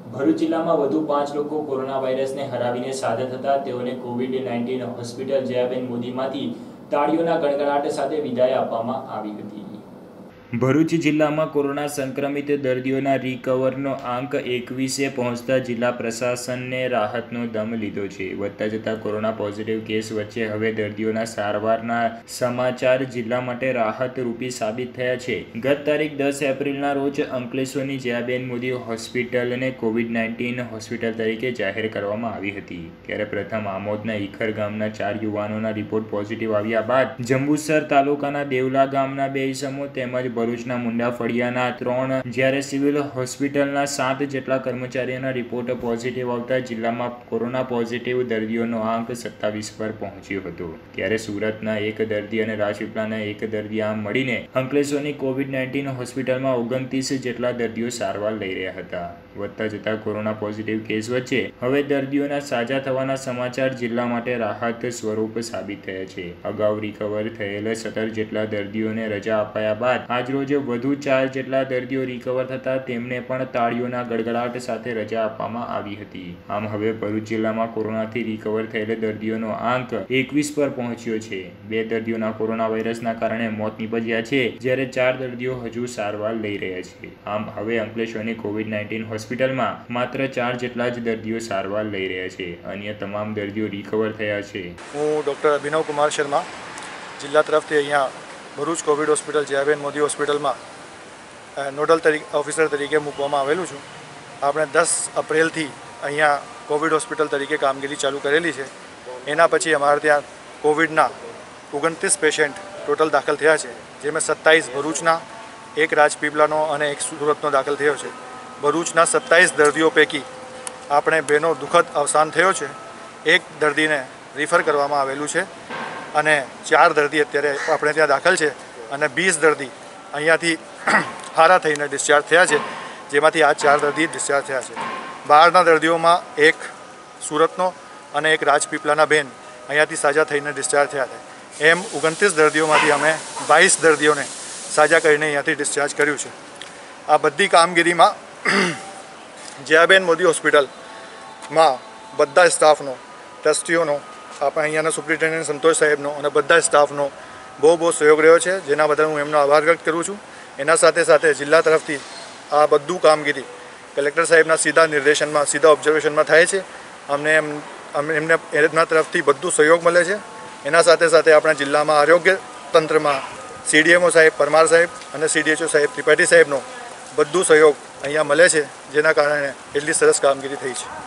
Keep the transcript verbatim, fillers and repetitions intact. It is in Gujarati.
ભરૂચ જિલ્લામાં વધુ પાંચ લોકો કોરોના વાયરસને હરાવીને સાજા થતા તેઓને કોવિડ નાઇન્ટીન હોસ્પિટલ જયાબેન મોદીમાંથી તાળીઓના ગણગણાટ સાથે વિદાય આપવામાં આવી હતી। ભરૂચ જિલ્લામાં કોરોના સંક્રમિત દર્દીઓના રિકવરનો આંક એકવીસે પહોંચતા જિલ્લા પ્રશાસનને રાહતનો દમ લીધો છે। વધતા જતા કોરોના પોઝિટિવ કેસ વચ્ચે હવે દર્દીઓના સારવારના સમાચાર જિલ્લા માટે રાહતરૂપી સાબિત થયા છે। ગત તારીખ દસ એપ્રિલના રોજ અંકલેશ્વરની જયાબેન મોદી હોસ્પિટલને કોવિડ નાઇન્ટીન હોસ્પિટલ તરીકે જાહેર કરવામાં આવી હતી। ત્યારે પ્રથમ આમોદના ઈખર ગામના ચાર યુવાનોના રિપોર્ટ પોઝિટિવ આવ્યા બાદ જંબુસર તાલુકાના દેવલા ગામના બે ઈસમો તેમજ ભરૂચના મુંડા ફળિયાના ત્રણ જ્યારે સિવિલ હોસ્પિટલના સાત જેટલા કર્મચારીઓના રિપોર્ટ પોઝિટિવ આવતા જિલ્લામાં કોરોના પોઝિટિવ દર્દીઓનો આંક સત્તાવીસ પર પહોંચ્યો હતો। ત્યારે સુરતના એક દર્દી અને રાજપીપળાના એક દર્દી આમ મળીને અંકલેશ્વરની કોવિડ નાઇન્ટીન હોસ્પિટલમાં ઓગણત્રીસ જેટલા દર્દીઓ સારવાર લઈ રહ્યા હતા। વધતા જતા કોરોના પોઝિટિવ કેસ વચ્ચે હવે દર્દીઓના સાજા થવાના સમાચાર જિલ્લા માટે રાહત સ્વરૂપ સાબિત થયા છે। અગાઉ રિકવર થયેલા સત્તર જેટલા દર્દીઓને રજા અપાયા બાદ આજરોજ વધુ ચાર જેટલા દર્દીઓ રિકવર થતા તેમને પણ તાળીઓના ગડગડાટ સાથે રજા આપવામાં આવી હતી। આમ હવે ભરૂચ જિલ્લામાં કોરોનાથી રિકવર થયેલા દર્દીઓનો આંક એકવીસ પર પહોંચ્યો છે। બે દર્દીઓના કોરોના વાયરસના કારણે મોત નીપજ્યા છે, જ્યારે ચાર દર્દીઓ હજુ સારવાર લઈ રહ્યા છે। આમ હવે અંકલેશ્વરની કોવિડ નાઇન્ટીન હોસ્પિટલમાં માત્ર ચાર જેટલા જ દર્દીઓ સારવાર લઈ રહ્યા છે। અન્ય તમામ દર્દીઓ રિકવર થયા છે। હું ડૉક્ટર અભિનવ કુમાર શર્મા જિલ્લા તરફથી અહીંયા ભરૂચ કોવિડ હોસ્પિટલ જયાબેન મોદી હોસ્પિટલમાં નોડલ તરીકે ઓફિસર તરીકે મૂકવામાં આવેલું છું। આપણે દસ એપ્રિલથી અહીંયા કોવિડ હોસ્પિટલ તરીકે કામગીરી ચાલુ કરેલી છે। એના પછી અમારે ત્યાં કોવિડના ઓગણત્રીસ પેશન્ટ ટોટલ દાખલ થયા છે, જેમાં સત્તાવીસ ભરૂચના, એક રાજપીપળાનો અને એક સુરતનો દાખલ થયો છે। ભરૂચના સત્તાવીસ દર્દીઓ પૈકી આપણે બેનો દુઃખદ અવસાન થયો છે। એક દર્દીને રિફર કરવામાં આવેલું છે અને ચાર દર્દી અત્યારે આપણે ત્યાં દાખલ છે અને વીસ દર્દી અહીંયાથી સારા થઈને ડિસ્ચાર્જ થયા છે, જેમાંથી આ ચાર દર્દી ડિસ્ચાર્જ થયા છે। બહારના દર્દીઓમાં એક સુરતનો અને એક રાજપીપળાના બેન અહીંયાથી સાજા થઈને ડિસ્ચાર્જ થયા છે। એમ ઓગણત્રીસ દર્દીઓમાંથી અમે બાવીસ દર્દીઓને સાજા કરીને અહીંયાથી ડિસ્ચાર્જ કર્યું છે। આ બધી કામગીરીમાં જયાબેન મોદી હોસ્પિટલમાં બધા સ્ટાફનો, ટ્રસ્ટીઓનો, આપણે અહીંયાના સુપ્રિન્ટેન્ડન્ટ સંતોષ સાહેબનો અને બધા સ્ટાફનો બહુ બહુ સહયોગ રહ્યો છે, જેના બદલ હું એમનો આભાર વ્યક્ત કરું છું। એના સાથે સાથે જિલ્લા તરફથી આ બધું કામગીરી કલેક્ટર સાહેબના સીધા નિર્દેશનમાં, સીધા ઓબ્ઝર્વેશનમાં થાય છે। અમને એમ એમને એમના તરફથી બધું સહયોગ મળે છે। એના સાથે સાથે આપણા જિલ્લામાં આરોગ્ય તંત્રમાં સીડીએમઓ સાહેબ પરમાર સાહેબ અને સીડીએચઓ સાહેબ ત્રિપાઠી સાહેબનો બધું સહયોગ અહીંયા મળે છે, જેના કારણે એટલી સરસ કામગીરી થઈ છે।